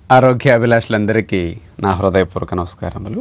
ఆరోగ్యాభిలాషులందరికీ నా హృదయపూర్వక నమస్కారములు.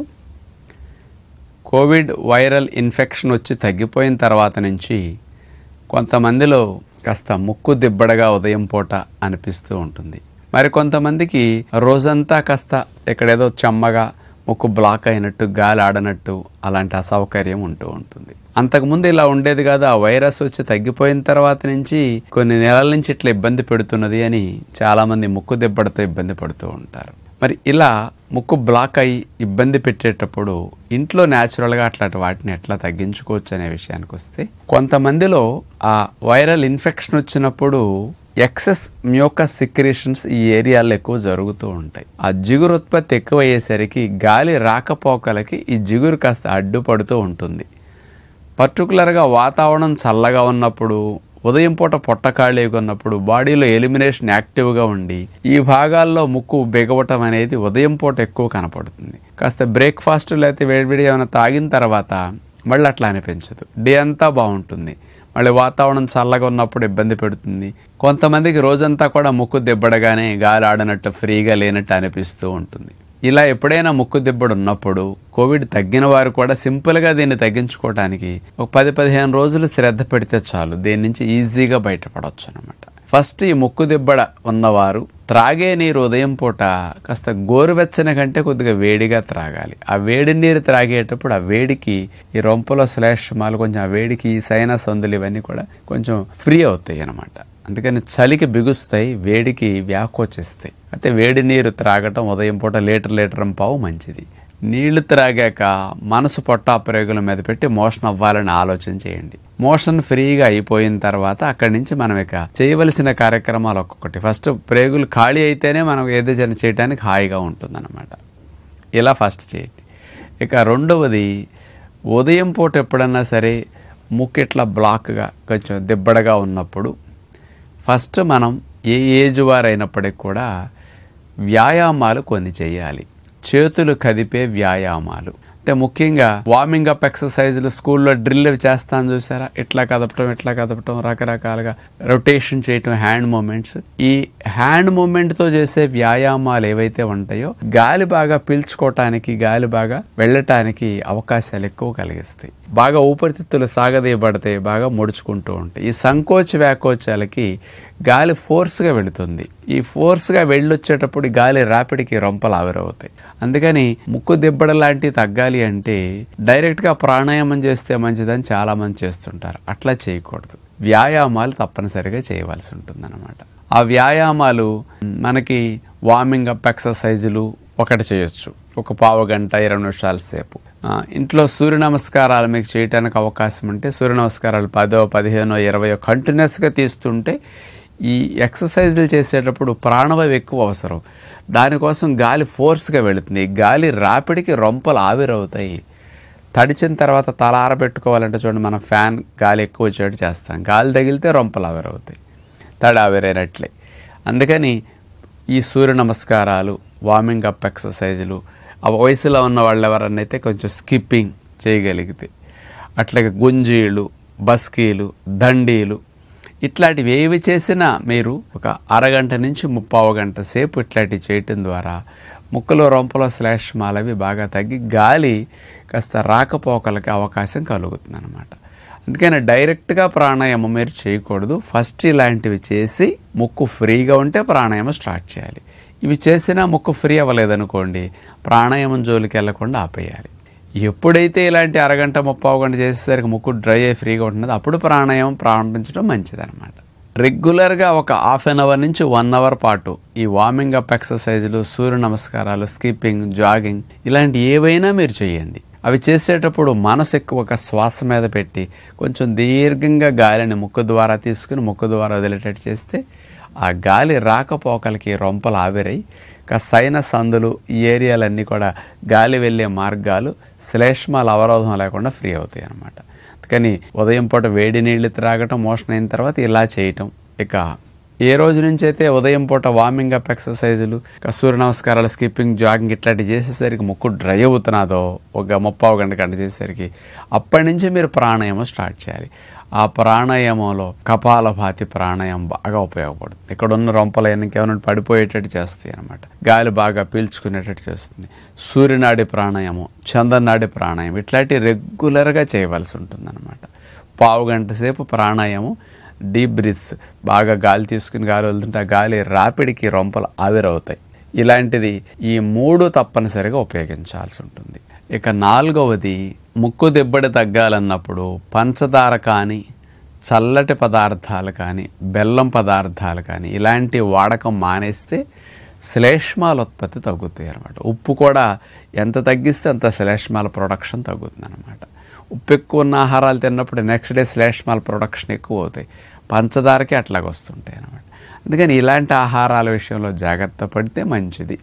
కోవిడ్ వైరల్ ఇన్ఫెక్షన్ వచ్చి తగ్గిపోయిన తర్వాత నుంచి కొంతమందిలో కాస్త ముక్కు దిబ్బడగా ఉదయం పూట అనిపిస్తూ ఉంటుంది. మరి కొంతమందికి రోజంతా కాస్త ఎక్కడేదో చెమ్మగా ముక్కు బ్లాక్ అయినట్టు, గాలి ఆడనట్టు అలాంటి అసౌకర్యం ఉంటూ ఉంటుంది. అంతకుముందు ఇలా ఉండేది కాదు. ఆ వైరస్ వచ్చి తగ్గిపోయిన తర్వాత నుంచి కొన్ని నెలల నుంచి ఇట్లా ఇబ్బంది పెడుతున్నది అని చాలామంది ముక్కు దిబ్బడతో ఇబ్బంది పడుతూ ఉంటారు. మరి ఇలా ముక్కు బ్లాక్ అయ్యి ఇబ్బంది పెట్టేటప్పుడు ఇంట్లో న్యాచురల్గా అట్లాంటి వాటిని ఎట్లా తగ్గించుకోవచ్చు అనే విషయానికి వస్తే, కొంతమందిలో ఆ వైరల్ ఇన్ఫెక్షన్ వచ్చినప్పుడు ఎక్సెస్ మ్యూకస్ సిక్రేషన్స్ ఈ ఏరియాలో ఎక్కువ జరుగుతూ ఉంటాయి. ఆ జిగురు ఉత్పత్తి ఎక్కువ అయ్యేసరికి గాలి రాకపోకలకి ఈ జిగురు కాస్త అడ్డుపడుతూ ఉంటుంది. పర్టికులర్గా వాతావరణం చల్లగా ఉన్నప్పుడు, ఉదయం పూట పొట్ట ఖాళీగా ఉన్నప్పుడు, బాడీలో ఎలిమినేషన్ యాక్టివ్గా ఉండి ఈ భాగాల్లో ముక్కు బిగవటం అనేది ఉదయం పూట ఎక్కువ కనపడుతుంది. కాస్త బ్రేక్ఫాస్ట్ లేకపోతే వేడివేడి ఏమైనా తాగిన తర్వాత మళ్ళీ అట్లా అనిపించదు. డే అంతా బాగుంటుంది. మళ్ళీ వాతావరణం చల్లగా ఉన్నప్పుడు ఇబ్బంది పెడుతుంది. కొంతమందికి రోజంతా కూడా ముక్కు దిబ్బడగానే గాలి ఆడనట్టు, ఫ్రీగా లేనట్టు అనిపిస్తూ ఉంటుంది. ఇలా ఎప్పుడైనా ముక్కు దిబ్బడు ఉన్నప్పుడు కోవిడ్ తగ్గిన వారు కూడా సింపుల్గా దీన్ని తగ్గించుకోవడానికి ఒక 10-15 రోజులు శ్రద్ధ పెడితే చాలు, దీని నుంచి ఈజీగా బయటపడవచ్చు అనమాట. ఫస్ట్ ఈ ముక్కు దిబ్బడ ఉన్నవారు త్రాగే నీరు ఉదయం పూట కాస్త గోరువెచ్చని కంటే కొద్దిగా వేడిగా త్రాగాలి. ఆ వేడి నీరు త్రాగేటప్పుడు ఆ వేడికి ఈ రొంపలో శ్లేష్మాలు కొంచెం, ఆ వేడికి ఈ సైనస్ సందులు ఇవన్నీ కూడా కొంచెం ఫ్రీ అవుతాయి అన్నమాట. అందుకని చలికి బిగుస్తాయి, వేడికి వ్యాకోచిస్తాయి. అయితే వేడి నీరు త్రాగటం ఉదయం పూట లీటర్ పావు మంచిది. నీళ్లు త్రాగాక మనసు పొట్ట ప్రేగుల మీద పెట్టి మోషన్ అవ్వాలని ఆలోచన చేయండి. మోషన్ ఫ్రీగా అయిపోయిన తర్వాత అక్కడి నుంచి మనం ఇక చేయవలసిన కార్యక్రమాలు ఒక్కొక్కటి. ఫస్ట్ ప్రేగులు ఖాళీ అయితేనే మనం ఏదైనా చేయడానికి హాయిగా ఉంటుందన్నమాట. ఇలా ఫస్ట్ చేయండి. ఇక రెండవది, ఉదయం పూట ఎప్పుడన్నా సరే ముక్కు ఇట్లా బ్లాక్గా కొంచెం దిబ్బడగా ఉన్నప్పుడు ఫస్ట్ మనం ఏ ఏజ్ వారైనప్పటికి కూడా వ్యాయామాలు కొన్ని చేయాలి. చేతులు కదిపే వ్యాయామాలు అంటే ముఖ్యంగా వార్మింగ్ అప్ ఎక్సర్సైజులు స్కూల్లో డ్రిల్ చేస్తాను చూసారా, ఇట్లా కదపటం రకరకాలుగా రొటేషన్ చేయటం, హ్యాండ్ మూమెంట్స్. ఈ హ్యాండ్ మూమెంట్తో చేసే వ్యాయామాలు ఏవైతే ఉంటాయో గాలి బాగా పీల్చుకోవటానికి, గాలి బాగా వెళ్ళటానికి అవకాశాలు ఎక్కువ కలిగిస్తాయి. బాగా ఊపిరితిత్తులు సాగదీయబడతాయి, బాగా ముడుచుకుంటూ ఉంటాయి. ఈ సంకోచ వ్యాకోచాలకి గాలి ఫోర్స్గా వెళుతుంది. ఈ ఫోర్స్గా వెళ్ళొచ్చేటప్పుడు గాలి రాపిడికి రొంపలు ఆవిరవుతాయి. అందుకని ముక్కు దిబ్బడ లాంటివి తగ్గాలి అంటే డైరెక్ట్గా ప్రాణాయామం చేస్తే మంచిదని చాలామంది చేస్తుంటారు. అట్లా చేయకూడదు. వ్యాయామాలు తప్పనిసరిగా చేయవలసి ఉంటుందన్నమాట. ఆ వ్యాయామాలు మనకి వార్మింగ్ అప్ ఎక్సర్సైజులు ఒకటి చేయొచ్చు, ఒక పావు గంట 20 నిమిషాల సేపు. ఇంట్లో సూర్య నమస్కారాలు మీకు చేయడానికి అవకాశం ఉంటే సూర్య నమస్కారాలు 10, 15, 20 కంటిన్యూస్గా తీస్తుంటే ఈ ఎక్సర్సైజులు చేసేటప్పుడు ప్రాణవాయువు ఎక్కువ అవసరం. దానికోసం గాలి ఫోర్స్గా వెళుతుంది. గాలి రాపిడికి రొంపలు ఆవిరవుతాయి. తడిచిన తర్వాత తల ఆరబెట్టుకోవాలంటే చూడండి, మనం ఫ్యాన్ గాలి ఎక్కువ వచ్చేటట్టు చేస్తాం. గాలి తగిలితే రొంపలు ఆవిరవుతాయి, తడి ఆవిరైనట్లే. అందుకని ఈ సూర్య నమస్కారాలు, వార్మింగ్ అప్ ఎక్సర్సైజులు ఆ వయసులో ఉన్న వాళ్ళు ఎవరన్నైతే కొంచెం స్కిప్పింగ్ చేయగలిగితే, అట్లాగే గుంజీలు, బస్కీలు, దండీలు ఇట్లాంటివి ఏవి చేసినా మీరు ఒక అరగంట నుంచి 30 గంట సేపు ఇట్లాంటివి చేయటం ద్వారా ముక్కులో రొంపలో శ్లేష్మాలవి బాగా తగ్గి గాలి కాస్త రాకపోకలకి అవకాశం కలుగుతుంది అనమాట. అందుకని డైరెక్ట్గా ప్రాణాయామం మీరు చేయకూడదు. ఫస్ట్ ఇలాంటివి చేసి ముక్కు ఫ్రీగా ఉంటే ప్రాణాయామం స్టార్ట్ చేయాలి. ఇవి చేసినా ముక్కు ఫ్రీ అవ్వలేదనుకోండి, ప్రాణాయామం జోలికి వెళ్లకుండా ఆపేయాలి. ఎప్పుడైతే ఇలాంటి అరగంట 30 గంట చేసేసరికి ముక్కు డ్రై అయ్యి ఫ్రీగా ఉంటుందో అప్పుడు ప్రాణాయామం ప్రారంభించడం మంచిదన్నమాట. రెగ్యులర్గా ఒక హాఫ్ అన్ అవర్ నుంచి 1 అవర్ పాటు ఈ వార్మింగ్ అప్ ఎక్సర్సైజులు, సూర్య నమస్కారాలు, స్కిప్పింగ్, జాగింగ్ ఇలాంటి ఏవైనా మీరు చేయండి. అవి చేసేటప్పుడు మనసు ఎక్కువ ఒక శ్వాస మీద పెట్టి కొంచెం దీర్ఘంగా గాలిని ముక్కు ద్వారా తీసుకుని ముక్కు ద్వారా వదిలేటట్టు చేస్తే ఆ గాలి రాకపోకలకి రొంపలు ఆవిరై సైనస్ సందులు ఈ ఏరియాలన్నీ కూడా గాలి వెళ్ళే మార్గాలు శ్లేష్మాల అవరోధం లేకుండా ఫ్రీ అవుతాయి అన్నమాట. కానీ ఉదయం పూట వేడి నీళ్ళు త్రాగటం, మోషన్ అయిన తర్వాత ఇలా చేయటం. ఇక ఏ రోజు నుంచి అయితే ఉదయం పూట వార్మింగ్ అప్ ఎక్సర్సైజులు, సూర్య నమస్కారాలు, స్కిప్పింగ్, జాగింగ్ ఇట్లాంటివి చేసేసరికి ముక్కు డ్రై అవుతున్నదో ఒక 30 గంట చేసేసరికి అప్పటి నుంచి మీరు ప్రాణాయామం స్టార్ట్ చేయాలి. ఆ ప్రాణాయామంలో కపాలభాతి ప్రాణాయామం బాగా ఉపయోగపడుతుంది. ఇక్కడ ఉన్న రొంపలు కేవలం పడిపోయేటట్టు చేస్తాయి అన్నమాట. గాలి బాగా పీల్చుకునేటట్టు చేస్తుంది. సూర్యనాడి ప్రాణాయామం, చంద్రనాడి ప్రాణాయామం ఇట్లాంటివి రెగ్యులర్గా చేయవలసి ఉంటుంది అన్నమాట. 15 గంట సేపు ప్రాణాయామం, డీప్ బ్రీత్స్, బాగా గాలి తీసుకుని గాలి వదులుతుంటే ఆ గాలి రాపిడికి రొంపలు ఆవిరవుతాయి. ఇలాంటిది ఈ 3 తప్పనిసరిగా ఉపయోగించాల్సి ఉంటుంది. ఇక 4వది, ముక్కు దిబ్బడి తగ్గాలన్నప్పుడు పంచదార కానీ, చల్లటి పదార్థాలు కానీ, బెల్లం పదార్థాలు కానీ ఇలాంటి వాడకం మానేస్తే శ్లేష్మాల ఉత్పత్తి తగ్గుతాయి అన్నమాట. ఉప్పు కూడా ఎంత తగ్గిస్తే అంత శ్లేష్మాల ప్రొడక్షన్ తగ్గుతుంది అన్నమాట. ఉప్పు ఎక్కువ ఉన్న ఆహారాలు తిన్నప్పుడు నెక్స్ట్ డే శ్లేష్మాల ప్రొడక్షన్ ఎక్కువ అవుతాయి. పంచదారకి అట్లాగ వస్తుంటాయి అన్నమాట. అందుకని ఇలాంటి ఆహారాల విషయంలో జాగ్రత్త పడితే మంచిది.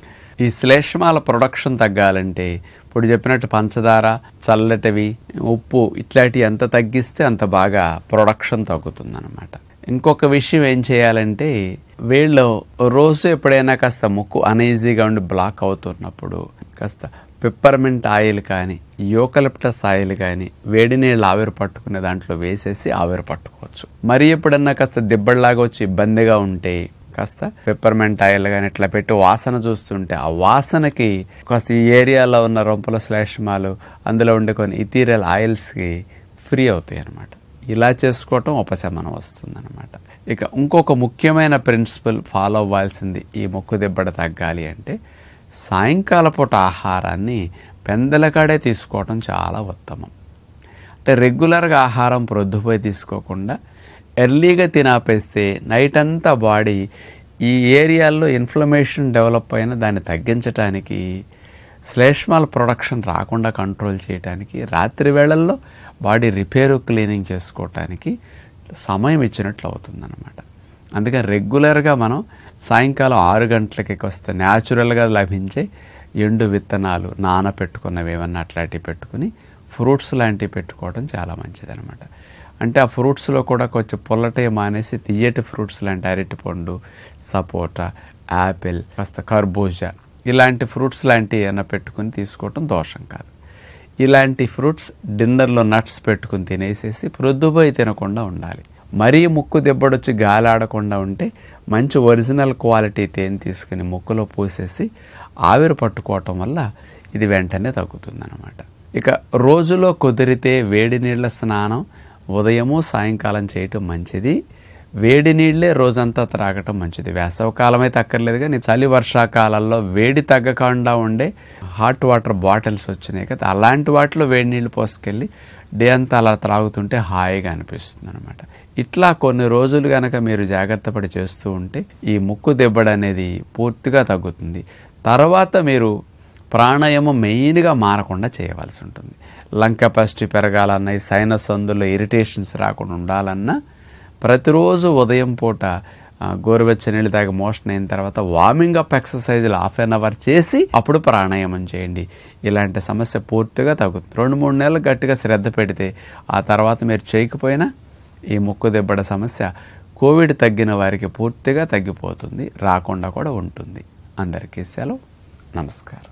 ఈ శ్లేష్మాల ప్రొడక్షన్ తగ్గాలంటే ఇప్పుడు చెప్పినట్టు పంచదార, చల్లటివి, ఉప్పు ఇట్లాంటివి ఎంత తగ్గిస్తే అంత బాగా ప్రొడక్షన్ తగ్గుతుంది అన్నమాట. ఇంకొక విషయం ఏం చేయాలంటే, వీళ్ళు రోజు ఎప్పుడైనా కాస్త ముక్కు అనీజీగా ఉండి బ్లాక్ అవుతున్నప్పుడు కాస్త పెప్పర్మెంట్ ఆయిల్ కానీ, యూకలిప్టస్ ఆయిల్ కానీ వేడి నీళ్ళు ఆవిరి పట్టుకునే దాంట్లో వేసేసి ఆవిరి పట్టుకోవచ్చు. మరి ఎప్పుడన్నా కాస్త దిబ్బడిలాగా వచ్చి ఇబ్బందిగా ఉంటే కాస్త పెప్పర్మెంట్ ఆయిల్ కానీ ఇట్లా పెట్టి వాసన చూస్తుంటే ఆ వాసనకి కాస్త ఈ ఏరియాలో ఉన్న రొంపల శ్లేష్మాలు, అందులో ఉండే కొన్ని ఇథీరియల్ ఆయిల్స్కి ఫ్రీ అవుతాయి అన్నమాట. ఇలా చేసుకోవటం ఉపశమనం వస్తుందన్నమాట. ఇక ఇంకొక ముఖ్యమైన ప్రిన్సిపల్ ఫాలో అవ్వాల్సింది ఈ ముక్కు దిబ్బడ తగ్గాలి అంటే, సాయంకాల పూట ఆహారాన్ని పెందలకాడే తీసుకోవటం చాలా ఉత్తమం. అంటే రెగ్యులర్గా ఆహారం ప్రొద్దుపోయి తీసుకోకుండా ఎర్లీగా తినాపేస్తే నైట్ అంతా బాడీ ఈ ఏరియాల్లో ఇన్ఫ్లమేషన్ డెవలప్ అయిన దాన్ని తగ్గించడానికి, శ్లేష్మాల ప్రొడక్షన్ రాకుండా కంట్రోల్ చేయడానికి, రాత్రి వేళల్లో బాడీ రిపేరు క్లీనింగ్ చేసుకోవటానికి సమయం ఇచ్చినట్లు అవుతుందన్నమాట. అందుకని రెగ్యులర్గా మనం సాయంకాలం 6 గంటలకి వస్తే న్యాచురల్గా లభించే ఎండు విత్తనాలు, నానపెట్టుకున్నవి ఏమన్నా అట్లాంటివి పెట్టుకుని ఫ్రూట్స్ లాంటివి పెట్టుకోవడం చాలా మంచిదన్నమాట. అంటే ఆ ఫ్రూట్స్లో కూడా కొంచెం పుల్లటే మానేసి తియ్యటి ఫ్రూట్స్ లాంటి అరటిపండు, సపోటా, యాపిల్, కాస్త కర్బూజా ఇలాంటి ఫ్రూట్స్ లాంటివి ఏమైనా పెట్టుకుని తీసుకోవటం దోషం కాదు. ఇలాంటి ఫ్రూట్స్ డిన్నర్లో నట్స్ పెట్టుకుని తినేసేసి ప్రొద్దుపోయి తినకుండా ఉండాలి. మరీ ముక్కు దెబ్బడొచ్చి గాలి ఆడకుండా ఉంటే మంచి ఒరిజినల్ క్వాలిటీ తేనె తీసుకుని ముక్కులో పూసేసి ఆవిరి పట్టుకోవటం వల్ల ఇది వెంటనే తగ్గుతుందన్నమాట. ఇక రోజులో కుదిరితే వేడి నీళ్ళ స్నానం ఉదయము సాయంకాలం చేయటం మంచిది. వేడి నీళ్ళే రోజంతా త్రాగటం మంచిది. వేసవకాలం అయితే అక్కర్లేదు, కానీ చలి వర్షాకాలంలో వేడి తగ్గకుండా ఉండే హాట్ వాటర్ బాటిల్స్ వచ్చినాయి కదా, అలాంటి వాటిలో వేడి నీళ్ళు పోసుకెళ్ళి డే అంతా అలా త్రాగుతుంటే హాయిగా అనిపిస్తుంది అనమాట. ఇట్లా కొన్ని రోజులు కనుక మీరు జాగ్రత్త పడి చేస్తూ ఉంటే ఈ ముక్కు దెబ్బడ అనేది పూర్తిగా తగ్గుతుంది. తర్వాత మీరు ప్రాణాయామం మెయిన్గా మారకుండా చేయవలసి ఉంటుంది. లంగ్ కెపాసిటీ పెరగాలన్నా, ఈ సైనస్ అందులో ఇరిటేషన్స్ రాకుండా ఉండాలన్నా ప్రతిరోజు ఉదయం పూట గోరువెచ్చని నీళ్ళు తాగి మోషన్ అయిన తర్వాత వార్మింగ్ అప్ ఎక్సర్సైజులు 1/2 అవర్ చేసి అప్పుడు ప్రాణాయామం చేయండి. ఇలాంటి సమస్య పూర్తిగా తగ్గుతుంది. 2-3 నెలలు గట్టిగా శ్రద్ధ పెడితే ఆ తర్వాత మీరు చేయకపోయినా ఈ ముక్కు దెబ్బడ సమస్య కోవిడ్ తగ్గిన వారికి పూర్తిగా తగ్గిపోతుంది, రాకుండా కూడా ఉంటుంది. అందరికీ సెలవు. నమస్కారం.